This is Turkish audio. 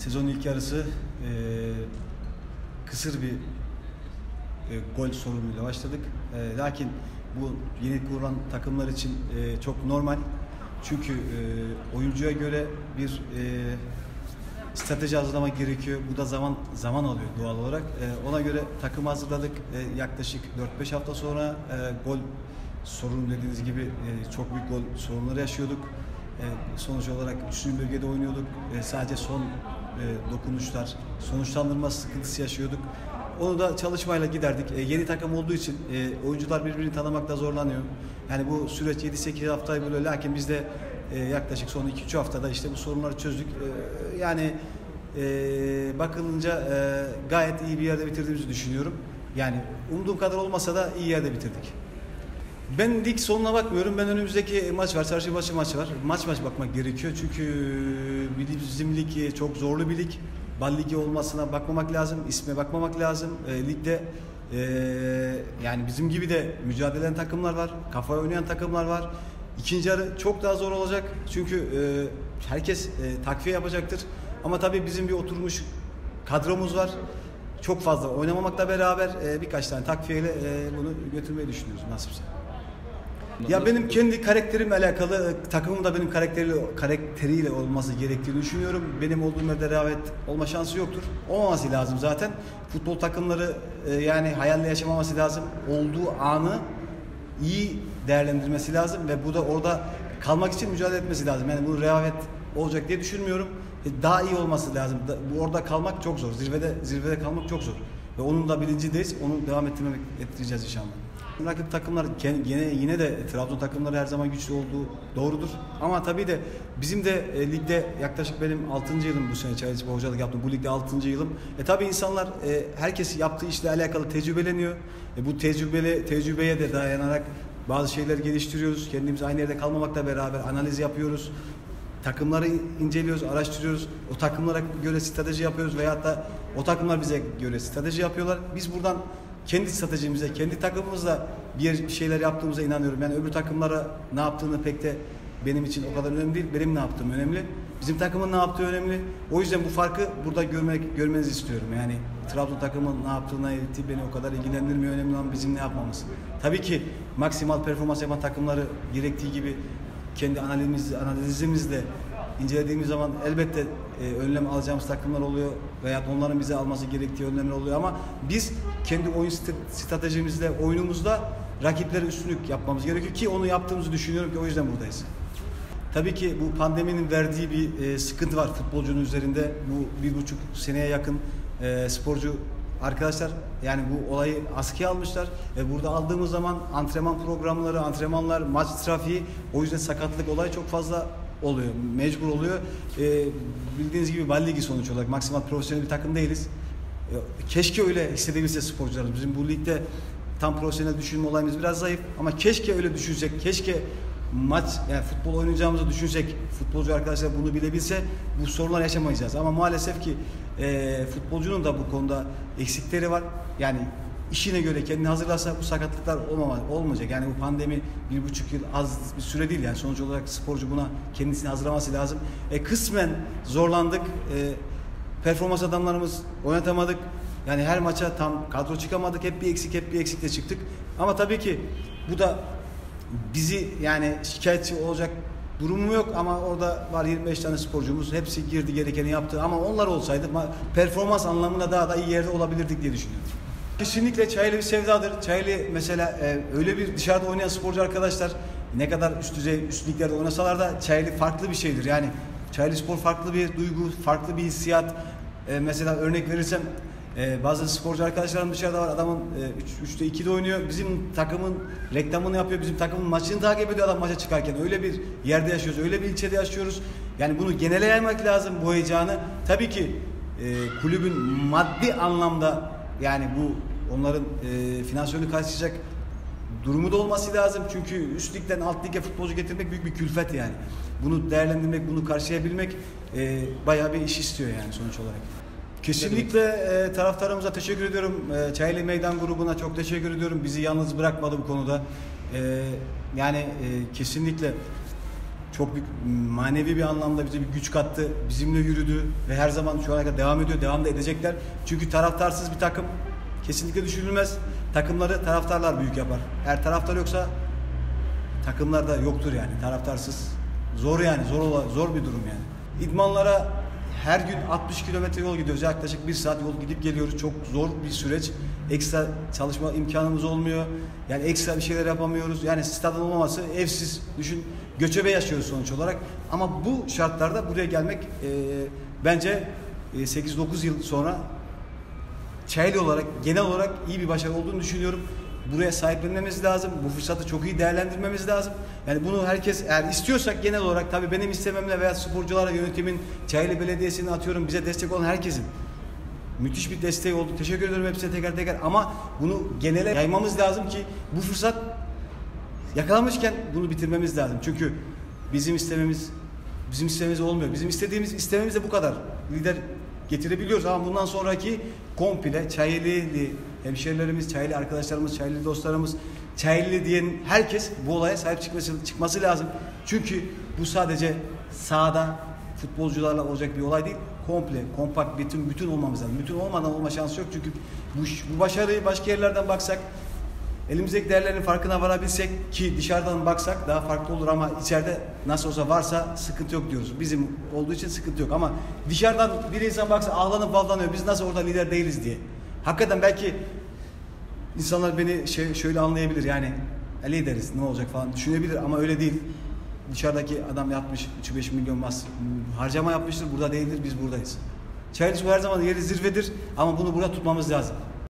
Sezonun ilk yarısı kısır bir gol sorunuyla başladık. Lakin bu yeni kurulan takımlar için çok normal. Çünkü oyuncuya göre bir strateji hazırlamak gerekiyor. Bu da zaman alıyor doğal olarak. Ona göre takım hazırladık. Yaklaşık 4-5 hafta sonra gol sorunu dediğiniz gibi çok büyük gol sorunları yaşıyorduk. Sonuç olarak 3. bölgede oynuyorduk. Sadece son dokunuşlar, sonuçlandırma sıkıntısı yaşıyorduk. Onu da çalışmayla giderdik. Yeni takım olduğu için oyuncular birbirini tanımakta zorlanıyor. Yani bu süreç 7-8 haftayı buluyor. Lakin biz de yaklaşık son 2-3 haftada işte bu sorunları çözdük. Yani bakılınca gayet iyi bir yerde bitirdiğimizi düşünüyorum. Yani umduğum kadar olmasa da iyi yerde bitirdik. Ben lig sonuna bakmıyorum. Ben önümüzdeki maç var. Çarşamba maçı var. Maç bakmak gerekiyor. Çünkü bizim lig çok zorlu bir lig. Bal ligi olmasına bakmamak lazım. İsme bakmamak lazım. Ligde yani bizim gibi de mücadele eden takımlar var. Kafaya oynayan takımlar var. İkinci yarı çok daha zor olacak. Çünkü herkes takviye yapacaktır. Ama tabii bizim bir oturmuş kadromuz var. Çok fazla oynamamakla beraber birkaç tane takviyeyle bunu götürmeyi düşünüyoruz nasipse. Ya benim kendi karakterimle alakalı, takımım da benim karakteriyle olması gerektiğini düşünüyorum. Benim olduğum yerde rehavet olma şansı yoktur. Olmaması lazım zaten. Futbol takımları yani hayalle yaşamaması lazım. Olduğu anı iyi değerlendirmesi lazım ve bu da orada kalmak için mücadele etmesi lazım. Yani bu rehavet olacak diye düşünmüyorum. Daha iyi olması lazım. Bu orada kalmak çok zor. Zirvede kalmak çok zor. Ve onun da bilincindeyiz. Onu devam ettireceğiz inşallah. Rakip takımlar yine de Trabzon takımları her zaman güçlü olduğu doğrudur. Ama tabii de bizim de ligde yaklaşık benim 6. yılım bu sene Çayelispor hocalık yaptım. Bu ligde 6. yılım. Tabii insanlar herkes yaptığı işle alakalı tecrübeleniyor. Bu tecrübeye de dayanarak bazı şeyler geliştiriyoruz. Kendimiz aynı yerde kalmamakla beraber analiz yapıyoruz. Takımları inceliyoruz, araştırıyoruz. O takımlara göre strateji yapıyoruz veyahut da o takımlar bize göre strateji yapıyorlar. Biz buradan kendi stratejimize, kendi takımımızla bir şeyler yaptığımıza inanıyorum. Yani öbür takımlara ne yaptığını pek de benim için o kadar önemli değil. Benim ne yaptığım önemli. Bizim takımın ne yaptığı önemli. O yüzden bu farkı burada görmenizi istiyorum. Yani Trabzon takımın ne yaptığına ilgili beni o kadar ilgilendirmiyor. Önemli olan bizim ne yapmamız. Tabii ki maksimal performans yapan takımları gerektiği gibi kendi analizimizle incelediğimiz zaman elbette önlem alacağımız takımlar oluyor veya onların bize alması gerektiği önlemler oluyor ama biz kendi oyun stratejimizle, oyunumuzda rakiplere üstünlük yapmamız gerekiyor ki onu yaptığımızı düşünüyorum ki o yüzden buradayız. Tabii ki bu pandeminin verdiği bir sıkıntı var futbolcunun üzerinde. Bu 1,5 seneye yakın sporcu arkadaşlar yani bu olayı askıya almışlar. Burada aldığımız zaman antrenman programları, antrenmanlar, maç trafiği o yüzden sakatlık olayı çok fazla oluyor. Mecbur oluyor. Bildiğiniz gibi Bal Ligi sonuç olarak maksimal profesyonel bir takım değiliz. Keşke öyle hissedebilse sporcularımız. Bizim bu ligde tam profesyonel düşünme olayımız biraz zayıf ama keşke öyle düşünsek. Keşke maç yani futbol oynayacağımızı düşünsek. Futbolcu arkadaşlar bunu bilebilse bu sorunlar yaşamayacağız. Ama maalesef ki futbolcunun da bu konuda eksikleri var. Yani işine göre kendini hazırlarsa bu sakatlıklar olmayacak. Yani bu pandemi 1,5 yıl az bir süre değil yani sonuç olarak sporcu buna kendisini hazırlaması lazım. Kısmen zorlandık. Performans adamlarımız oynatamadık. Yani her maça tam kadro çıkamadık. Hep bir eksikle çıktık. Ama tabii ki bu da bizi yani şikayetçi olacak durumum yok ama orada var 25 tane sporcumuz. Hepsi girdi gerekeni yaptı ama onlar olsaydı performans anlamında daha da iyi yerde olabilirdik diye düşünüyorum. Kesinlikle Çayeli bir sevdadır. Çayeli mesela öyle bir dışarıda oynayan sporcu arkadaşlar ne kadar üst liglerde oynasalar da Çayeli farklı bir şeydir. Yani Çayelispor farklı bir duygu, farklı bir hissiyat. Mesela örnek verirsem bazı sporcu arkadaşlarım dışarıda var. Adamın 3'te 2'de oynuyor. Bizim takımın reklamını yapıyor. Bizim takımın maçını takip ediyor adam maça çıkarken. Öyle bir yerde yaşıyoruz. Öyle bir ilçede yaşıyoruz. Yani bunu genele yaymak lazım bu heyecanı. Tabii ki kulübün maddi anlamda yani bu onların finansörünü karşılayacak durumu da olması lazım. Çünkü üst ligden alt lige futbolcu getirmek büyük bir külfet yani. Bunu değerlendirmek, bunu karşılayabilmek bayağı bir iş istiyor yani sonuç olarak. Kesinlikle taraftarımıza teşekkür ediyorum. Çayeli Meydan grubuna çok teşekkür ediyorum. Bizi yalnız bırakmadı bu konuda. Yani kesinlikle çok büyük manevi bir anlamda bize bir güç kattı. Bizimle yürüdü ve her zaman şu ana kadar devam ediyor. Devam da edecekler. Çünkü taraftarsız bir takım kesinlikle düşünülmez. Takımları taraftarlar büyük yapar. Eğer taraftar yoksa takımlar da yoktur yani. Taraftarsız zor yani. Zor bir durum yani. İdmanlara her gün 60 kilometre yol gidiyoruz. Yaklaşık 1 saat yol gidip geliyoruz. Çok zor bir süreç. Ekstra çalışma imkanımız olmuyor. Yani ekstra bir şeyler yapamıyoruz. Yani stadın olmaması, evsiz, düşün, göçebe yaşıyoruz sonuç olarak. Ama bu şartlarda buraya gelmek bence 8-9 yıl sonra Çayeli olarak, genel olarak iyi bir başarı olduğunu düşünüyorum. Buraya sahiplenmemiz lazım. Bu fırsatı çok iyi değerlendirmemiz lazım. Yani bunu herkes, eğer istiyorsak genel olarak, tabii benim istememle veya sporculara, yönetimin, Çayeli Belediyesi'nin, atıyorum bize destek olan herkesin müthiş bir desteği oldu. Teşekkür ederim hepsine teker teker, ama bunu genele yaymamız lazım ki bu fırsat yakalamışken bunu bitirmemiz lazım. Çünkü bizim istememiz olmuyor. Bizim istememiz de bu kadar. Lider getirebiliyoruz ama bundan sonraki komple Çayeli hemşerilerimiz, Çayeli arkadaşlarımız, Çayeli dostlarımız, Çayeli diyen herkes bu olaya sahip çıkması lazım. Çünkü bu sadece sahada futbolcularla olacak bir olay değil. Komple, kompakt, bütün olmamız lazım. Bütün olmadan olma şansı yok. Çünkü bu başarıyı başka yerlerden baksak, elimizdeki değerlerin farkına varabilsek, ki dışarıdan baksak daha farklı olur ama içeride nasıl olsa varsa sıkıntı yok diyoruz. Bizim olduğu için sıkıntı yok ama dışarıdan bir insan baksa ağlanıp ballanıyor. Biz nasıl orada lider değiliz diye. Hakikaten belki insanlar beni şöyle anlayabilir, yani lideriz ne olacak falan düşünebilir ama öyle değil. Dışarıdaki adam yapmış 3-5 milyon harcama yapmıştır, burada değildir, biz buradayız. Çayeli Spor her zaman yeri zirvedir ama bunu burada tutmamız lazım.